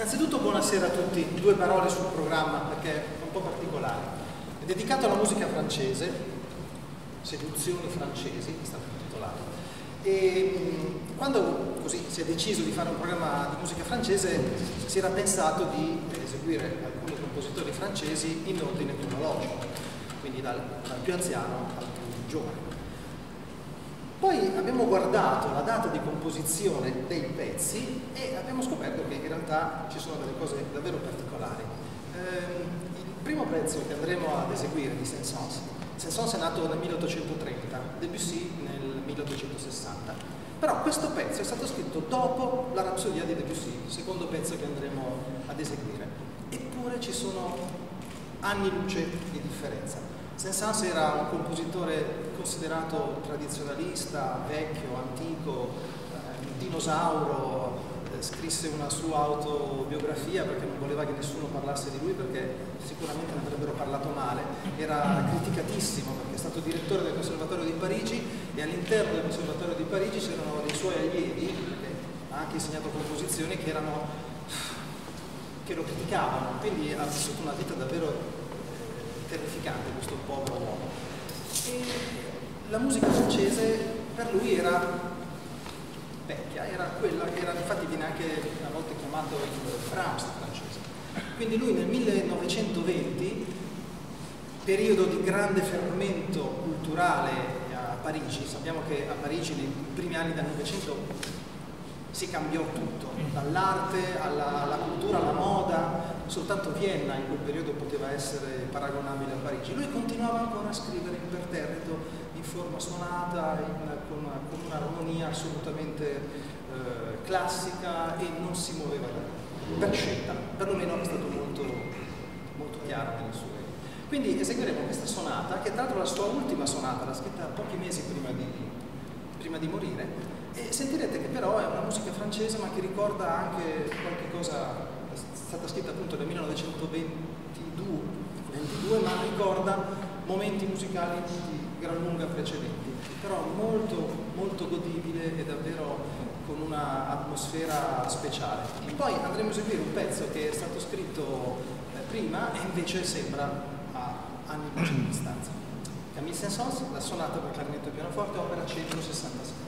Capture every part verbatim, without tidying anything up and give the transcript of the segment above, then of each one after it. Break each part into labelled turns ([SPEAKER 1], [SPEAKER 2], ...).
[SPEAKER 1] Innanzitutto buonasera a tutti, due parole sul programma perché è un po' particolare. È dedicato alla musica francese, Seduzioni francesi, è stato intitolato. E mh, quando così si è deciso di fare un programma di musica francese si era pensato di eseguire alcuni compositori francesi in ordine cronologico, quindi dal, dal più anziano al più giovane. Poi abbiamo guardato la data di composizione dei pezzi e abbiamo scoperto che in realtà ci sono delle cose davvero particolari. Eh, il primo pezzo che andremo ad eseguire di Saint-Saëns, Saint-Saëns è nato nel milleottocentotrenta, Debussy nel milleottocentosessanta, però questo pezzo è stato scritto dopo la Rapsodia di Debussy, il secondo pezzo che andremo ad eseguire. Eppure ci sono anni luce di differenza. Saint-Saëns era un compositore considerato tradizionalista, vecchio, antico, eh, un dinosauro, eh, scrisse una sua autobiografia perché non voleva che nessuno parlasse di lui perché sicuramente ne avrebbero parlato male, era criticatissimo perché è stato direttore del Conservatorio di Parigi e all'interno del Conservatorio di Parigi c'erano dei suoi allievi, perché ha anche insegnato composizioni, che, erano, che lo criticavano, quindi ha vissuto una vita davvero terrificante questo povero uomo. E la musica francese per lui era vecchia, era quella che era, infatti viene anche a volte chiamato il Brahms francese. Quindi lui nel millenovecentoventi, periodo di grande fermento culturale a Parigi, sappiamo che a Parigi nei primi anni del Novecento si cambiò tutto, dall'arte alla, alla cultura, alla moda, soltanto Vienna in quel periodo poteva essere paragonabile a Parigi. Lui continuava ancora a scrivere imperterrito, in forma suonata, in, con, una, con un'armonia assolutamente eh, classica e non si muoveva da lì, per scelta, perlomeno è stato molto, molto chiaro nelle sue. Quindi eseguiremo questa sonata, che tra l'altro è la sua ultima sonata, l'ha scritta pochi mesi prima di, prima di morire, e sentirete che però è una musica francese ma che ricorda anche qualche cosa, è stata scritta appunto nel millenovecentoventidue, ma ricorda momenti musicali di gran lunga precedenti, però molto molto godibile e davvero con un'atmosfera speciale. E poi andremo a eseguire un pezzo che è stato scritto eh, prima e invece sembra a anni luce di distanza. Camille Saint-Saëns, la sonata per clarinetto e pianoforte, opera centosessantasei.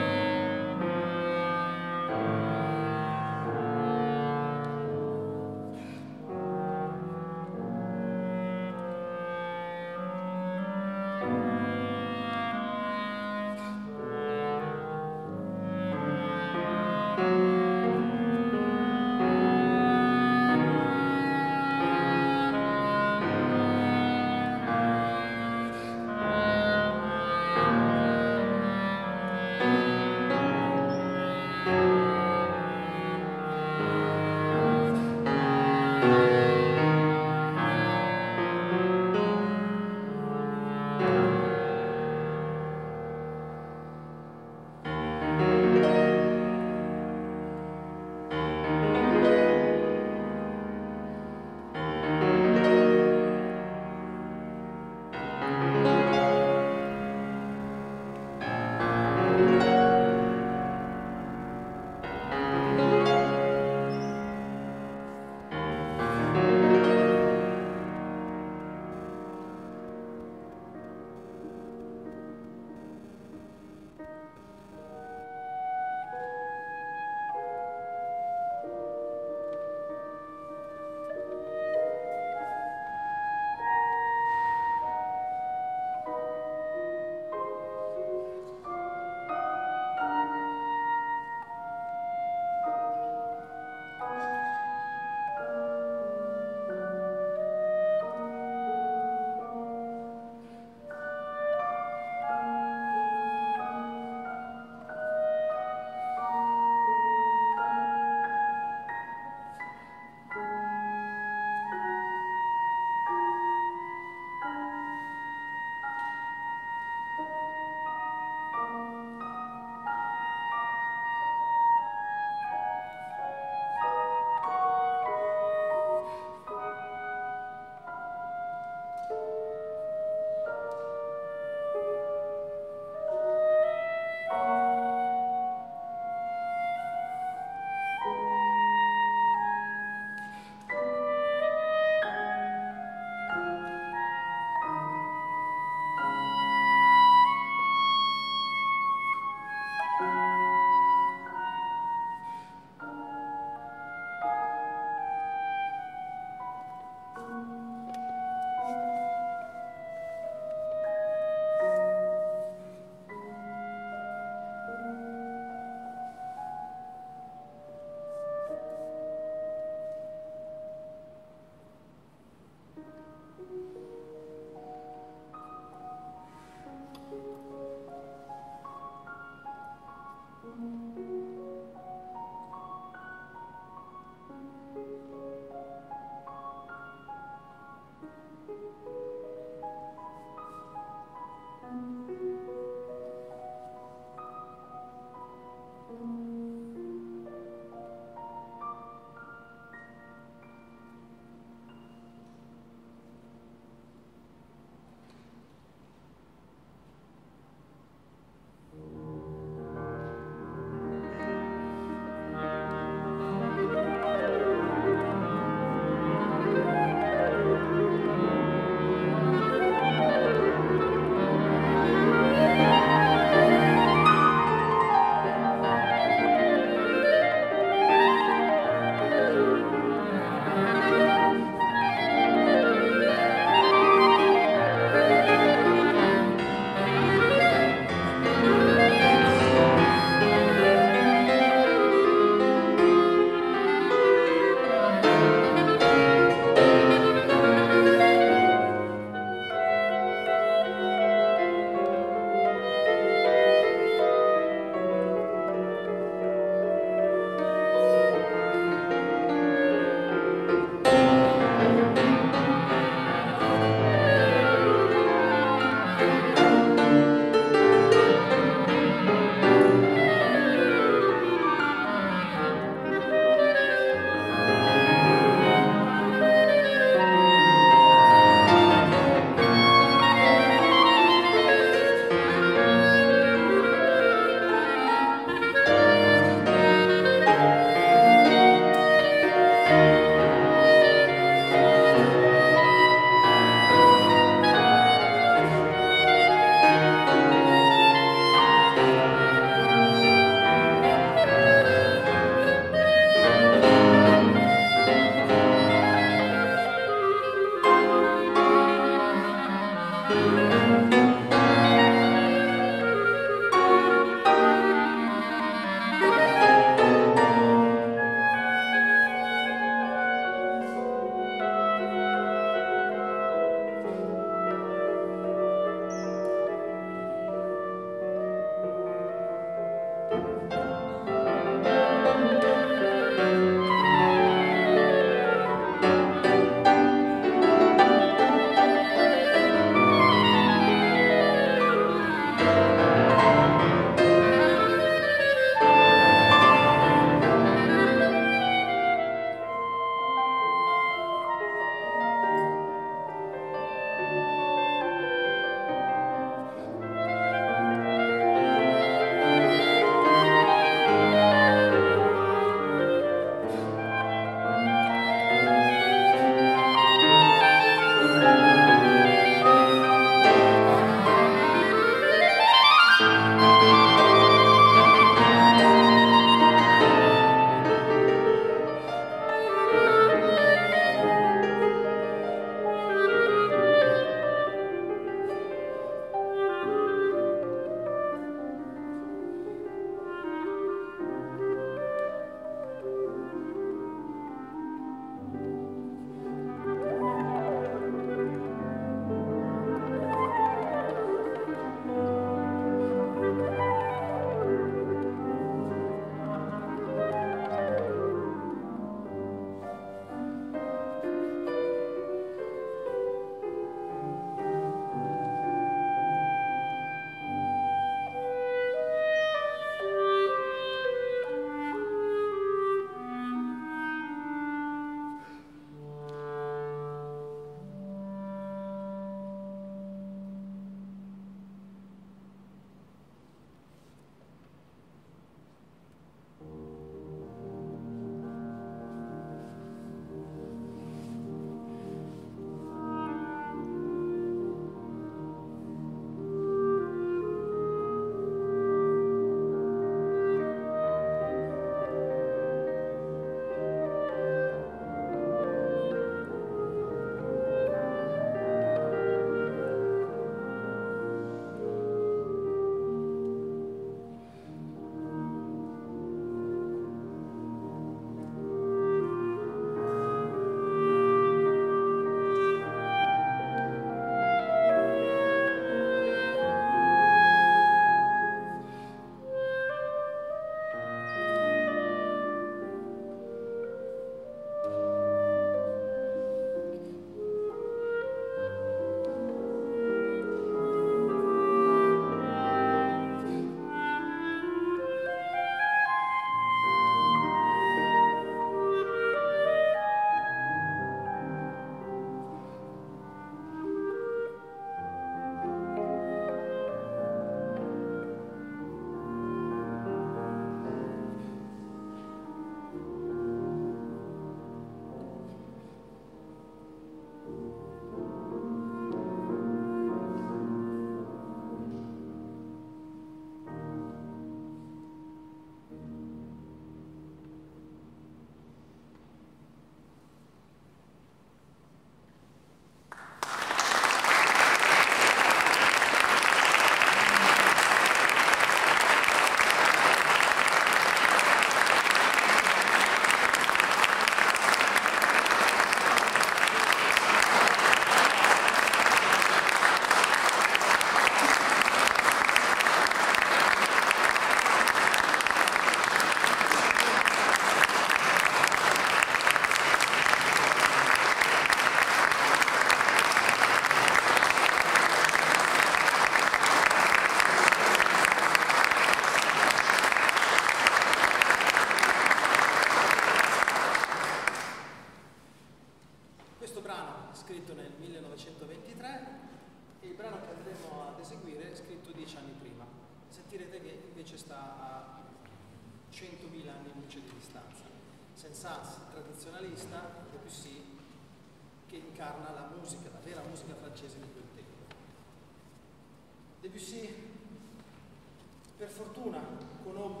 [SPEAKER 1] millenovecentoventitré e il brano che andremo ad eseguire è scritto dieci anni prima. Sentirete che invece sta a centomila anni luce di distanza. Saint-Saëns, tradizionalista, Debussy che incarna la musica, la vera musica francese di quel tempo. Debussy, per fortuna, conobbe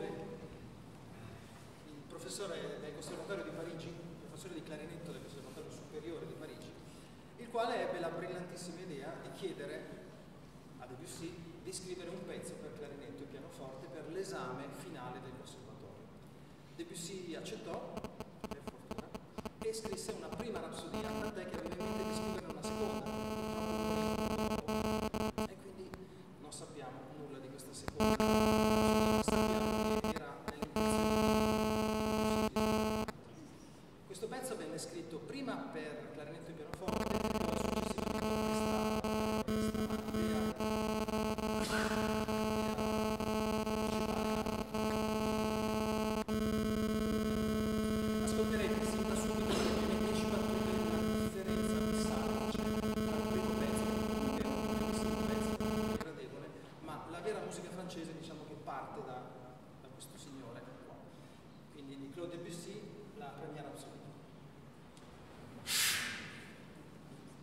[SPEAKER 1] il professore del Conservatorio di Parigi, il professore di clarinetto del Conservatorio Superiore di Parigi, il quale ebbe la brillantissima idea di chiedere a Debussy di scrivere un pezzo per clarinetto e pianoforte per l'esame finale del Conservatorio. Debussy accettò, per fortuna, e scrisse una prima rapsodia, tant'è che aveva in mente di scrivere una seconda, e quindi non sappiamo nulla di questa seconda rapsodia, sappiamo che era nell'intenzione di questo pezzo venne scritto prima per clarinetto e pianoforte e poi successivamente orchestrato per ascolterete sin da subito le anticipazioni di una differenza abissale c'è tra il primo pezzo che è un bellissimo pezzo gradevole, ma la vera musica francese diciamo che parte da, da questo signore qua, quindi di Claude Debussy, la Première Rapsodie.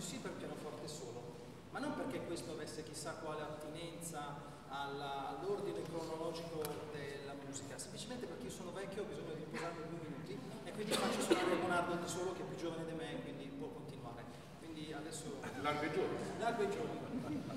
[SPEAKER 1] Debussy per pianoforte solo, ma non perché questo avesse chissà quale attinenza all'ordine cronologico della musica, semplicemente perché io sono vecchio, ho bisogno di riposarmi due minuti e quindi faccio suonare Leonardo da solo, che è più giovane di me, quindi può continuare. Quindi adesso...
[SPEAKER 2] Largo e giovane.
[SPEAKER 1] Largo e giovane.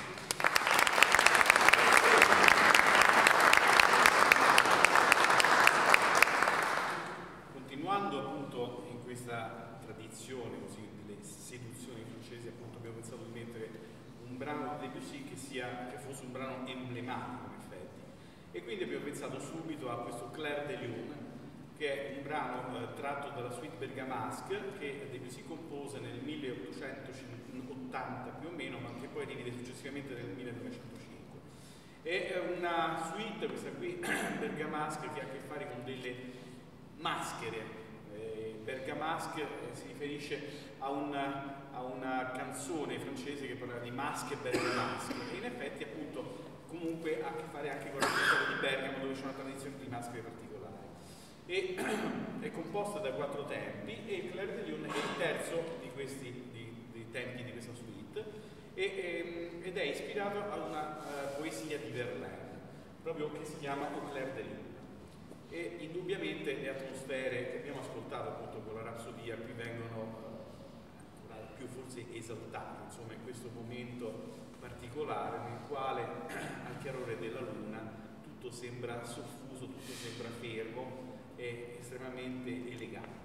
[SPEAKER 2] Continuando appunto in questa tradizione così delle seduzioni francesi, appunto abbiamo pensato di mettere un brano di Debussy che, sia, che fosse un brano emblematico in effetti, e quindi abbiamo pensato subito a questo Clair de Lune, che è un brano eh, tratto dalla suite bergamasque che Debussy compose nel milleottocentottanta più o meno, ma che poi rivide successivamente nel millenovecentocinque. È una suite, questa qui, bergamasque, che ha a che fare con delle maschere. Eh, bergamasque eh, si riferisce a una, a una canzone francese che parla di masche bergamasche, e in effetti appunto comunque ha a che fare anche con la città di Bergamo, dove c'è una tradizione di maschere particolari. E è composta da quattro tempi, e Clair de Lune è il terzo di questi di, di tempi di questa suite, e, ehm, ed è ispirato a una uh, poesia di Verlaine, proprio che si chiama Au Clair de Lune. E indubbiamente le atmosfere che abbiamo ascoltato appunto con la rapsodia qui vengono ancora più forse esaltate, insomma, in questo momento particolare nel quale al chiarore della luna tutto sembra soffuso, tutto sembra fermo e estremamente elegante.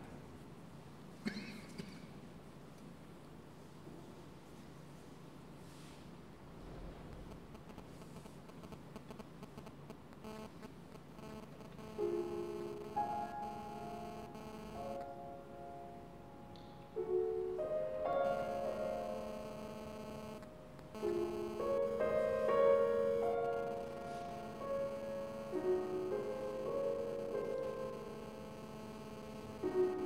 [SPEAKER 3] Thank you.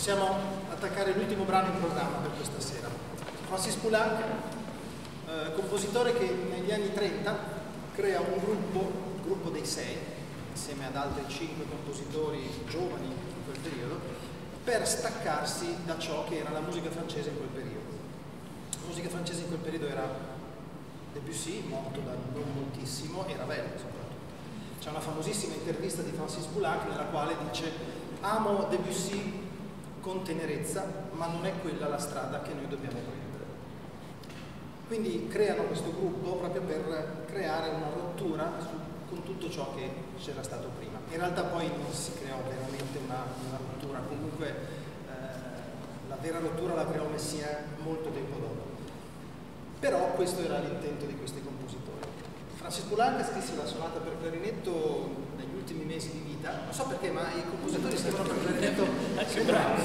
[SPEAKER 1] possiamo attaccare l'ultimo brano in programma per questa sera. Francis Poulenc, eh, compositore che negli anni trenta crea un gruppo, il gruppo dei sei, insieme ad altri cinque compositori giovani in quel periodo, per staccarsi da ciò che era la musica francese in quel periodo. La musica francese in quel periodo era Debussy, morto da non moltissimo, e Ravel soprattutto. C'è una famosissima intervista di Francis Poulenc nella quale dice: amo Debussy con tenerezza, ma non è quella la strada che noi dobbiamo prendere. Quindi creano questo gruppo proprio per creare una rottura su, con tutto ciò che c'era stato prima. In realtà poi non si creò veramente una, una rottura, comunque eh, la vera rottura la creò Messiaen molto tempo dopo. Però questo era l'intento di questi compositori. Francis Poulenc scrisse la sonata per clarinetto negli ultimi mesi di vita, non so perché, ma i compositori scrivono per clarinetto
[SPEAKER 2] anche bravi.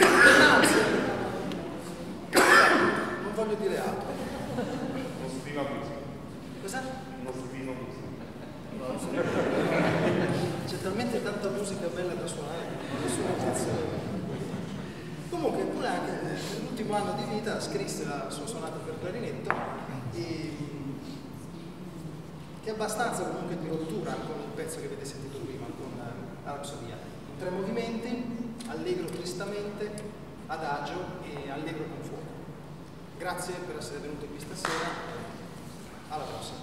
[SPEAKER 1] Non voglio dire altro.
[SPEAKER 3] Non stima musica.
[SPEAKER 1] Cosa?
[SPEAKER 3] Non stima musica.
[SPEAKER 1] C'è talmente tanta musica bella da suonare che nessuno intenzione. Comunque Poulenc nell'ultimo anno di vita scrisse la sua sonata per clarinetto, e, che è abbastanza comunque di rottura con il pezzo che avete sentito prima, con la Rapsodia. In tre movimenti: allegro tristamente, adagio e allegro con fuoco. Grazie per essere venuti qui stasera, alla prossima.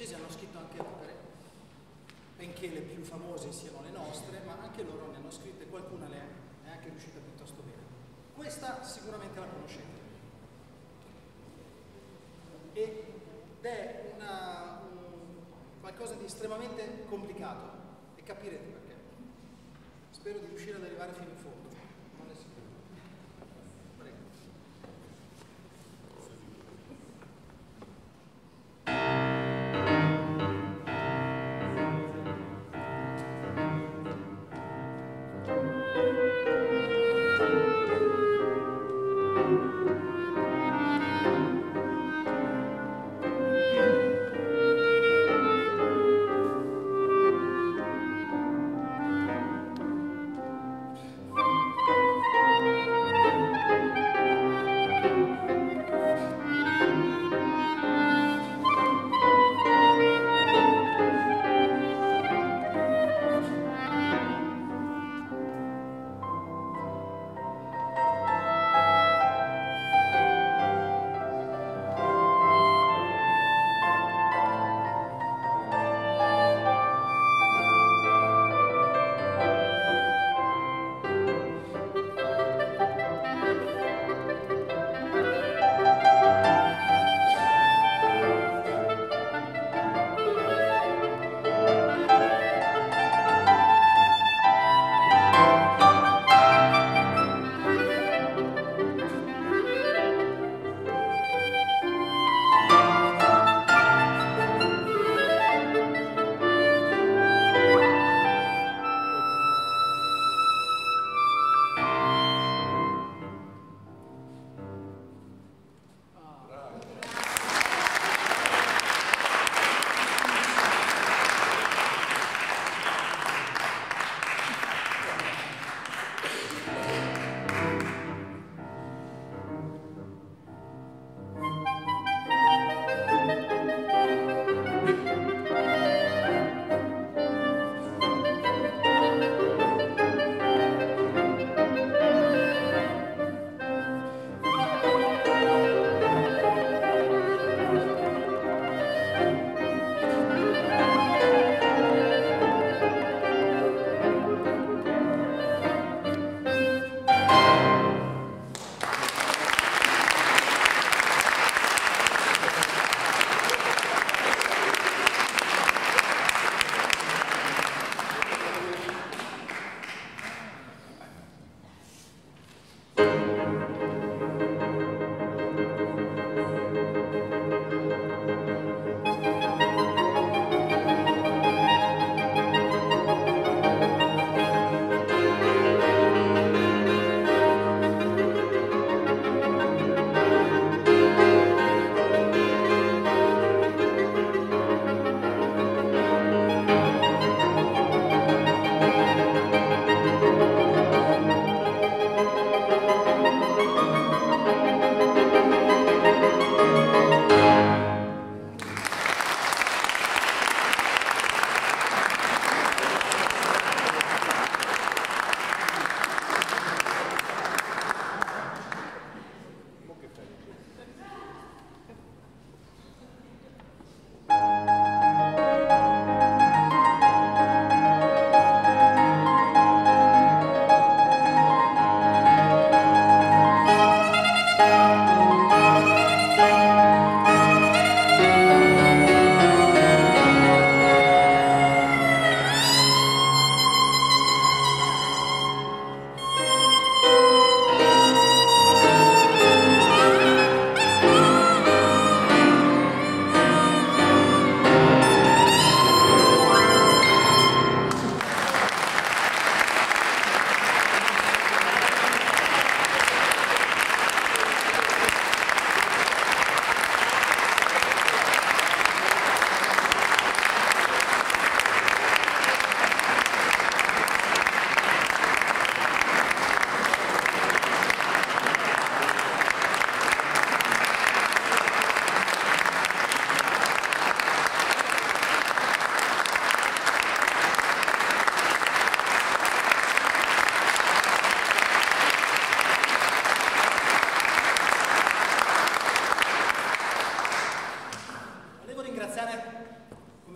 [SPEAKER 1] francesi hanno scritto anche opere, benché le più famose siano le nostre, ma anche loro ne hanno scritte, qualcuna le è anche riuscita piuttosto bene. Questa sicuramente la conoscete. Ed è una, un, qualcosa di estremamente complicato e capirete perché. Spero di riuscire ad arrivare fino in fondo. Non è sicuro. Prego.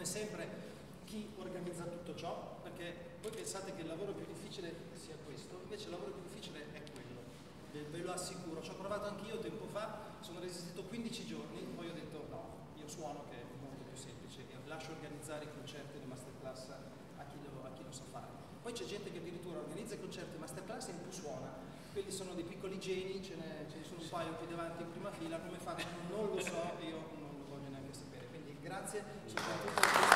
[SPEAKER 1] come sempre chi organizza tutto ciò, perché voi pensate che il lavoro più difficile sia questo, invece il lavoro più difficile è quello, ve lo assicuro. Ci ho provato anch'io tempo fa, sono resistito quindici giorni, poi ho detto no, io suono che è molto più semplice, e lascio organizzare i concerti e le masterclass a chi lo, a chi lo sa fare. Poi c'è gente che addirittura organizza i concerti e masterclass e in più suona, quelli sono dei piccoli geni, ce ne, ce ne sono un paio qui davanti in prima fila, come fanno non lo so e io non lo voglio neanche sapere, quindi grazie soprattutto.